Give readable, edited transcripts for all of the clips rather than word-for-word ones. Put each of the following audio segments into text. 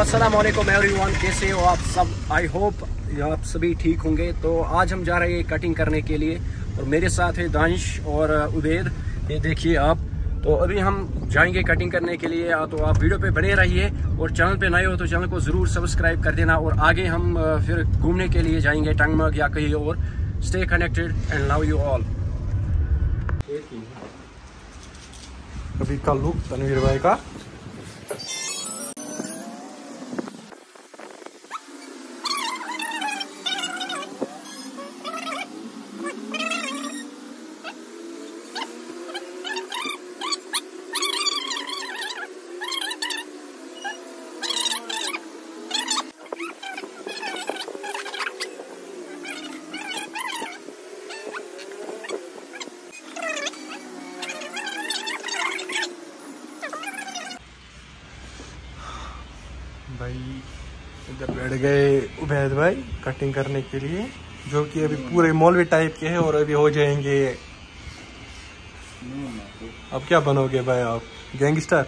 अस्सलाम वालेकुम एवरीवन, कैसे हो आप सब। आई होप आप सभी ठीक होंगे। तो आज हम जा रहे हैं कटिंग करने के लिए और मेरे साथ है दानिश और उबैद। ये देखिए आप। तो अभी हम जाएंगे कटिंग करने के लिए। तो आप वीडियो पे बने रहिए और चैनल पे नए हो तो चैनल को ज़रूर सब्सक्राइब कर देना। और आगे हम फिर घूमने के लिए जाएंगे टंगमर्ग या कहीं और। Stay connected and love you all. अभी का लुक तनवीर भाई का। भाई इधर बैठ गए उबैद भाई कटिंग करने के लिए, जो कि अभी पूरे मौलवी टाइप के हैं और अभी हो जाएंगे। अब क्या बनोगे भाई आप, गैंगस्टर?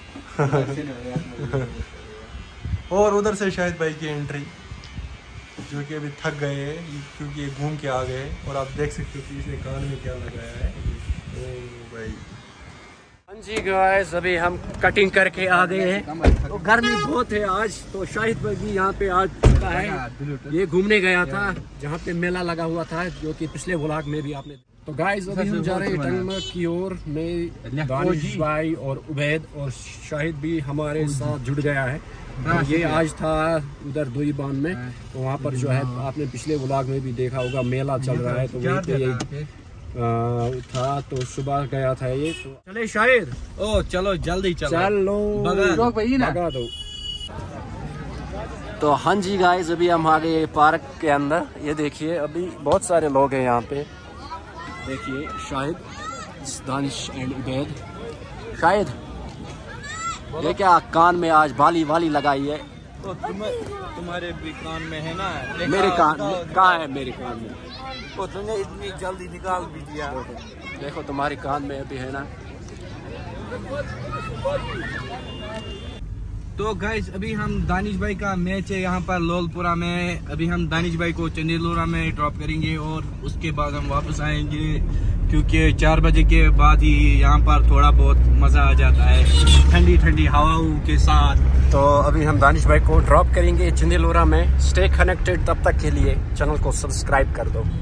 और उधर से शाहिद भाई की एंट्री, जो कि अभी थक गए हैं क्योंकि ये घूम के आ गए। और आप देख सकते हो कि इसने कान में क्या लगाया है। ओ भाई हाँ जी गाइस, अभी हम कटिंग करके आ गए हैं। तो गर्मी बहुत है आज। तो शाहिद भाई भी यहाँ पे आ चुका है। ये घूमने गया था जहाँ पे मेला लगा हुआ था, जो कि पिछले व्लॉग में भी आपने। तो गाइस अभी हम जा रहे हैं टंगमर्ग की ओर। मैं दानिश भाई और उबैद और शाहिद भी हमारे साथ जुड़ गया है। तो ये आज था उधर दुईबान में। तो वहाँ पर जो है आपने पिछले व्लॉग में भी देखा होगा, मेला चल रहा है। तो वहीं पे ये था। तो सुबह गया था ये। तो चले शाहिद। ओ चलो जल्दी चलो भगा दो। तो हाँ जी गाइस, अभी हम आ गए पार्क के अंदर। ये देखिए अभी बहुत सारे लोग हैं यहाँ पे। देखिए शाहिद, दानिश एंड उबैद। शाहिद ये क्या कान में आज बाली वाली लगाई है? तो तुम्हारे भी कान में है ना? मेरे कान कहाँ है? मेरे कान में तो तुमने इतनी जल्दी निकाल भी दिया। देखो तुम्हारे कान में अभी है ना। तो गाइस अभी हम दानिश भाई का मैच है यहाँ पर लोलपुरा में। अभी हम दानिश भाई को चंदेलोरा में ड्रॉप करेंगे और उसके बाद हम वापस आएंगे, क्योंकि 4 बजे के बाद ही यहाँ पर थोड़ा बहुत मजा आ जाता है ठंडी ठंडी हवाओं के साथ। तो अभी हम दानिश भाई को ड्रॉप करेंगे चंदेलोरा में। स्टे कनेक्टेड, तब तक के लिए चैनल को सब्सक्राइब कर दो।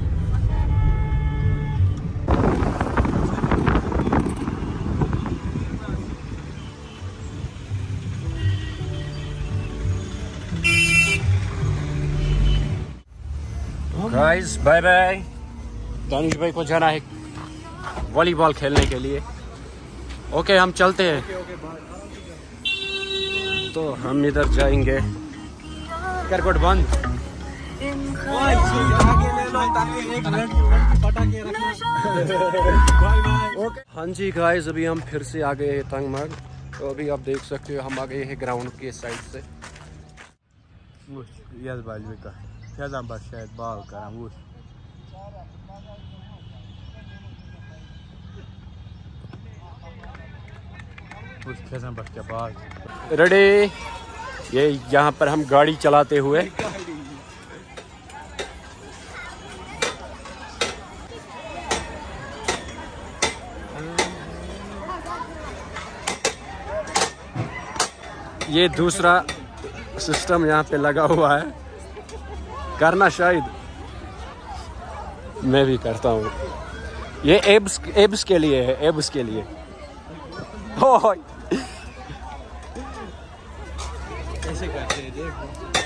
Guys bye bye. दानिश भाई को जाना है वॉलीबॉल खेलने के लिए। ओके हम चलते हैं। तो हम इधर जाएंगे। करकोट बंद। हाँ जी गाइस, अभी हम फिर से आ गए हैं टंगमर्ग। तो अभी आप देख सकते हो हम आ गए हैं ग्राउंड के साइड से। शायद बाल रेडी। ये यहाँ पर हम गाड़ी चलाते हुए ये दूसरा सिस्टम यहाँ पे लगा हुआ है। करना शायद मैं भी करता हूँ। ये एब्स के लिए है, एब्स के लिए। कैसे करते हैं देखो।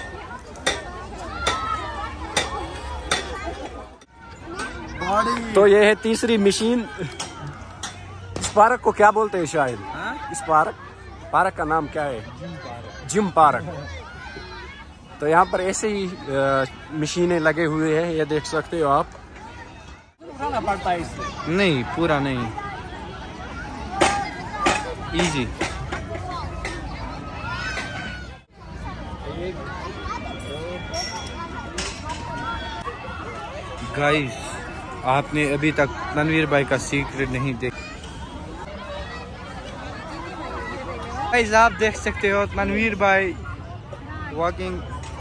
तो ये है तीसरी मशीन। इस पार्क को क्या बोलते हैं शायद? इस पार्क का नाम क्या है? Gym park. तो यहाँ पर ऐसे ही मशीनें लगे हुए हैं, ये देख सकते हो आप। उठाना पड़ता है इससे? नहीं, पूरा नहीं, इजी। गाइस आपने अभी तक तनवीर भाई का सीक्रेट नहीं देखा। गाइस आप देख सकते हो तनवीर भाई walking.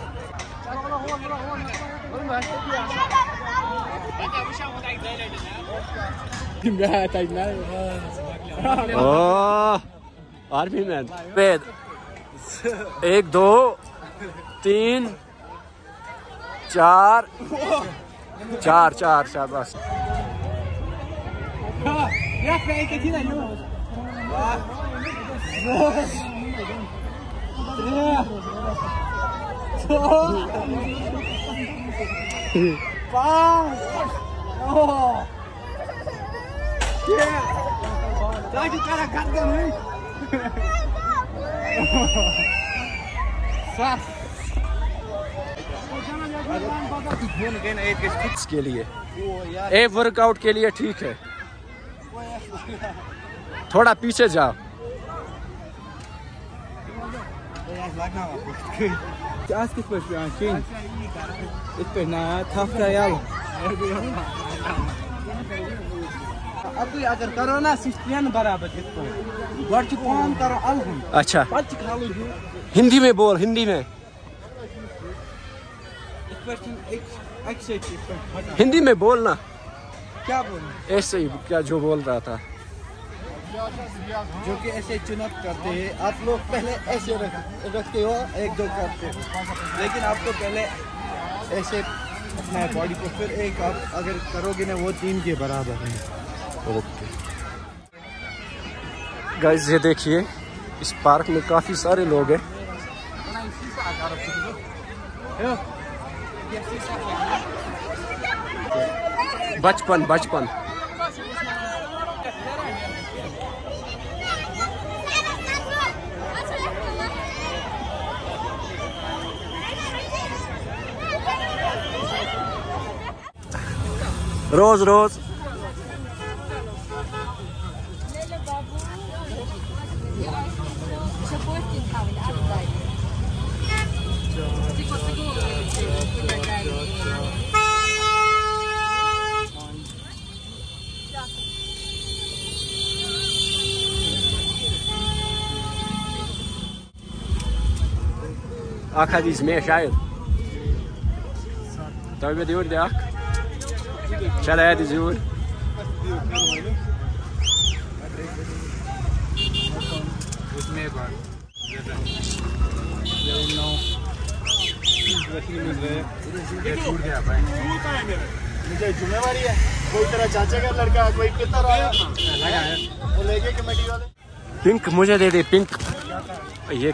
Oh, army man. 1 2 3 4 बस। के लिए वर्कआउट के लिए ठीक है। थोड़ा पीछे जाओ। अगर करो ना सिस्टम बराबर करो। अच्छा, हिंदी में बोल, हिंदी में, हिंदी में बोलना। क्या बोलना? ऐसे ही क्या जो बोल रहा था, जो कि ऐसे चुनाव करते हैं। आप लोग पहले ऐसे रखते हो, 1 2 करते हो, लेकिन आपको पहले ऐसे अपना बॉडी को, फिर एक आप अगर करोगे ना वो 3 के बराबर है। ओके गाइस, ये देखिए इस पार्क में काफी सारे लोग हैं। बचपन बचपन रोज रोज Ach, die is meer geil. Daar ben je door de ak. Chale die zoen. उसमें मुझे जिम्मेवारी है। कोई तेरा चाचा का लड़का, कोई पितर आया वो लेके कमेटी वाले। पिंक मुझे दे दे, पिंक। ये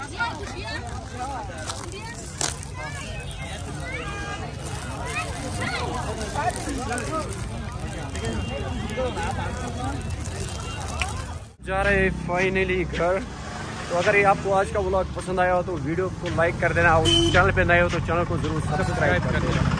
जा रहे हैं फाइनली घर। तो अगर ये आपको आज का व्लॉग पसंद आया हो तो वीडियो को लाइक कर देना, और चैनल पे नए हो तो चैनल को जरूर सब्सक्राइब कर देना।